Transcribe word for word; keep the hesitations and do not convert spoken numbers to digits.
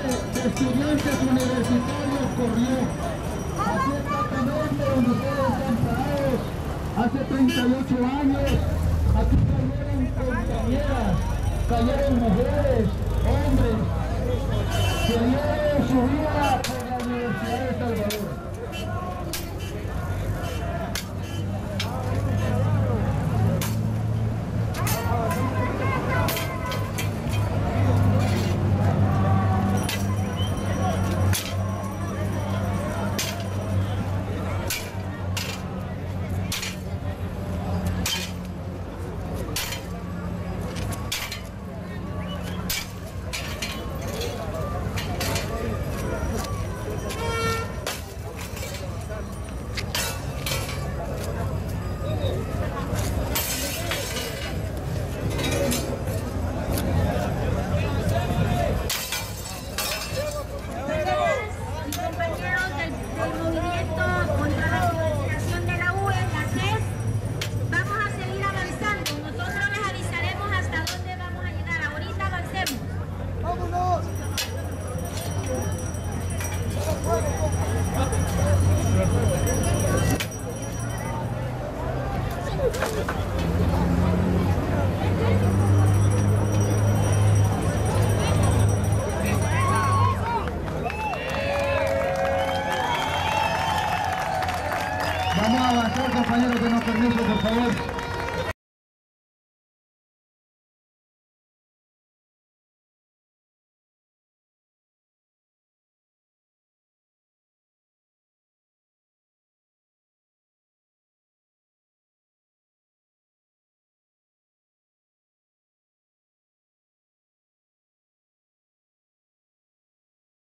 de estudiantes universitarios corrió. Así exactamente donde ustedes están parados, hace treinta y ocho años, aquí cayeron compañeras, cayeron mujeres, hombres, que dieron su vida por la Universidad de Salvador. Vamos a avanzar, compañeros, denos permiso, por favor.